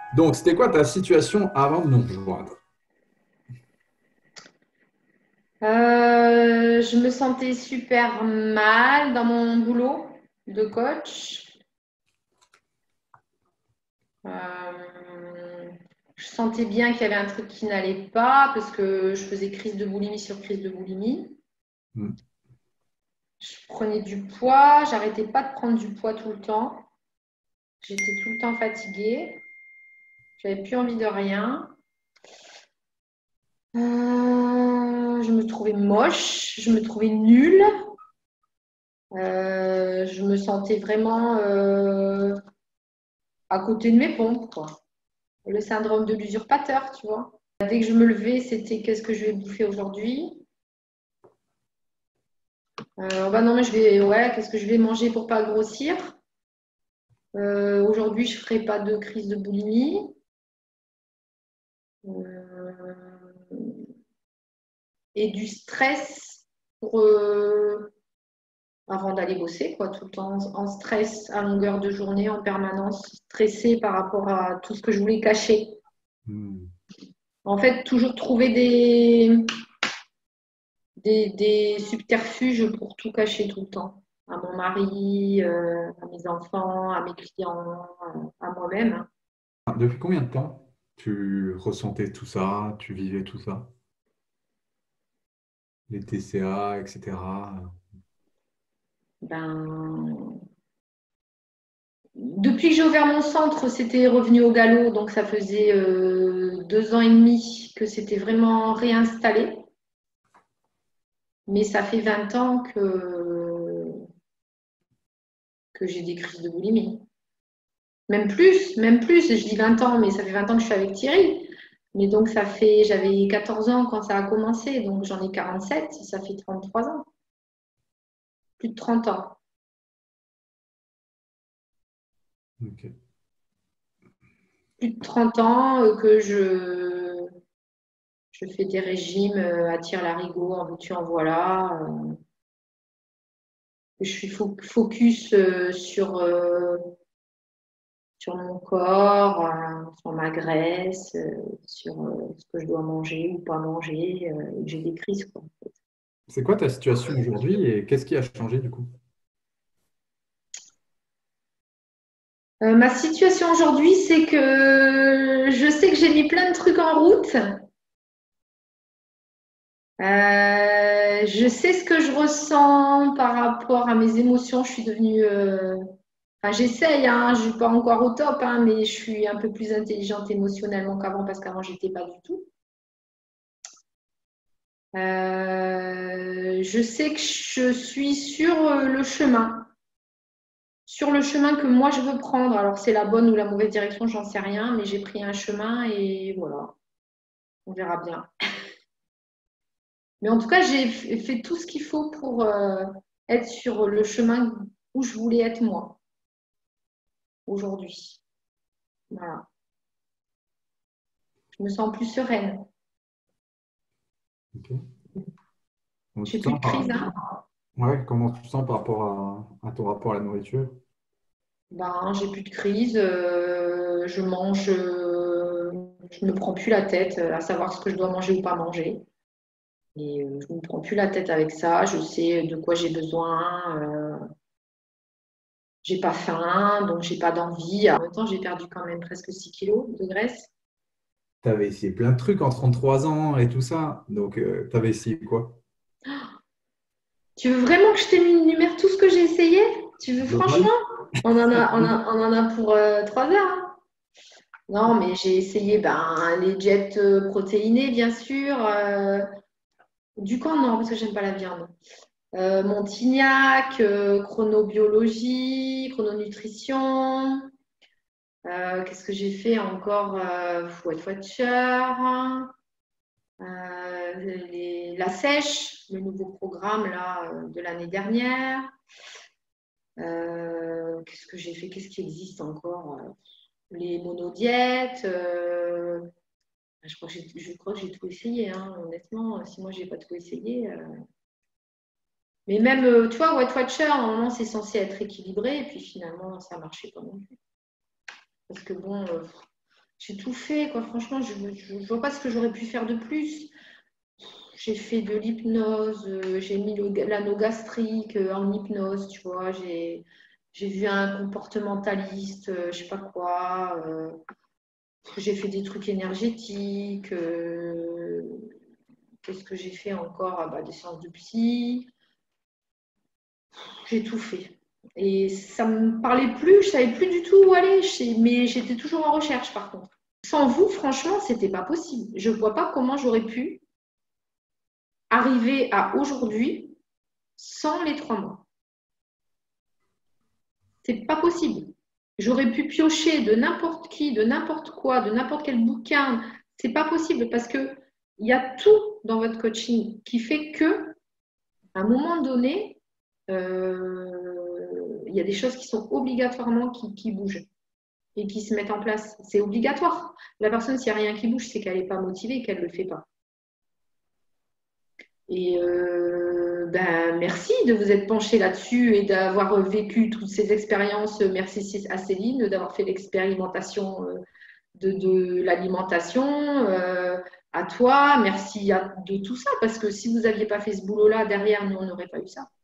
Donc, c'était quoi ta situation avant de nous rejoindre? Je me sentais super mal dans mon boulot de coach. Euh, je sentais bien qu'il y avait un truc qui n'allait pas parce que je faisais crise de boulimie sur crise de boulimie. Hmm. Je prenais du poids, j'arrêtais pas de prendre du poids tout le temps. J'étais tout le temps fatiguée, j'avais plus envie de rien. Je me trouvais moche, je me trouvais nulle. Je me sentais vraiment à côté de mes pompes, quoi. Le syndrome de l'usurpateur, tu vois. Dès que je me levais, c'était qu'est-ce que je vais bouffer aujourd'hui? Bah non, mais ouais, qu'est-ce que je vais manger pour pas grossir? Aujourd'hui, je ferai pas de crise de boulimie. Euh, et du stress pour, avant d'aller bosser, quoi, tout le temps en stress à longueur de journée, en permanence, stressée par rapport à tout ce que je voulais cacher. Hmm. En fait, toujours trouver des subterfuges pour tout cacher tout le temps. À mon mari, à mes enfants, à mes clients, à moi-même. Depuis combien de temps tu ressentais tout ça, tu vivais tout ça? Les TCA, etc. Ben, depuis que j'ai ouvert mon centre, c'était revenu au galop, donc ça faisait 2 ans et demi que c'était vraiment réinstallé. Mais ça fait 20 ans que j'ai des crises de boulimie. Même plus, je dis 20 ans, mais ça fait 20 ans que je suis avec Thierry. Mais donc, j'avais 14 ans quand ça a commencé, donc j'en ai 47, ça fait 33 ans, plus de 30 ans. Ok. Plus de 30 ans que je fais des régimes à tire-larigot, en veux-tu, en voilà. Je suis focus sur mon corps, sur ma graisse, sur ce que je dois manger ou pas manger. Et que j'ai des crises, quoi. C'est quoi ta situation aujourd'hui et qu'est-ce qui a changé du coup? Ma situation aujourd'hui, c'est que je sais que j'ai mis plein de trucs en route. Je sais ce que je ressens par rapport à mes émotions. Je suis devenue. Enfin, j'essaye, hein, je ne suis pas encore au top, hein, mais je suis un peu plus intelligente émotionnellement qu'avant parce qu'avant, je n'étais pas du tout. Je sais que je suis sur le chemin. Sur le chemin que moi je veux prendre. Alors, c'est la bonne ou la mauvaise direction, j'en sais rien, mais j'ai pris un chemin et voilà, on verra bien. Mais en tout cas, j'ai fait tout ce qu'il faut pour être sur le chemin où je voulais être moi, aujourd'hui. Voilà. Je me sens plus sereine. Ok. Comment tu J'ai te plus sens de crise, par... hein. Ouais, comment tu te sens par rapport à ton rapport à la nourriture? Ben, j'ai plus de crise. Je mange, je me prends plus la tête à savoir ce que je dois manger ou pas manger. Et je me prends plus la tête avec ça. Je sais de quoi j'ai besoin. J'ai pas faim, donc j'ai pas d'envie. En même temps, j'ai perdu quand même presque 6 kilos de graisse. Tu avais essayé plein de trucs en 33 ans et tout ça. Donc, tu avais essayé quoi? Tu veux vraiment que je t'énumère tout ce que j'ai essayé? Tu veux franchement? Global. On en a pour 3 heures, hein. Non, mais j'ai essayé ben, les jets protéinés, bien sûr. Du camp, non, parce que j'aime pas la viande. Montignac, chronobiologie, chrononutrition. Qu'est-ce que j'ai fait encore? Weight Watcher. La Sèche, le nouveau programme là, de l'année dernière. Qu'est-ce que j'ai fait? Qu'est-ce qui existe encore? Les monodiètes. Je crois que j'ai tout essayé, hein, honnêtement. Si moi, j'ai pas tout essayé. Mais même, tu vois, Weight Watcher, normalement, c'est censé être équilibré. Et puis finalement, ça marchait pas non plus. Parce que bon, J'ai tout fait, quoi. Franchement, je ne vois pas ce que j'aurais pu faire de plus. J'ai fait de l'hypnose, j'ai mis l'anneau gastrique en hypnose, tu vois. J'ai vu un comportementaliste, je sais pas quoi. J'ai fait des trucs énergétiques. Qu'est-ce que j'ai fait encore? Ah bah, des séances de psy. J'ai tout fait. Et ça me parlait plus, je savais plus du tout où aller. Mais j'étais toujours en recherche, par contre. Sans vous, franchement, c'était pas possible. Je vois pas comment j'aurais pu arriver à aujourd'hui sans les 3 mois. C'est pas possible. J'aurais pu piocher de n'importe qui, de n'importe quoi, de n'importe quel bouquin. C'est pas possible parce que il y a tout dans votre coaching qui fait que, à un moment donné, il y a des choses qui sont obligatoirement qui bougent et qui se mettent en place. C'est obligatoire. La personne, s'il n'y a rien qui bouge, c'est qu'elle n'est pas motivée et qu'elle ne le fait pas. Et merci de vous être penché là-dessus et d'avoir vécu toutes ces expériences. Merci à Céline d'avoir fait l'expérimentation de l'alimentation. À toi, merci de tout ça, parce que si vous n'aviez pas fait ce boulot-là, derrière, nous, on n'aurait pas eu ça.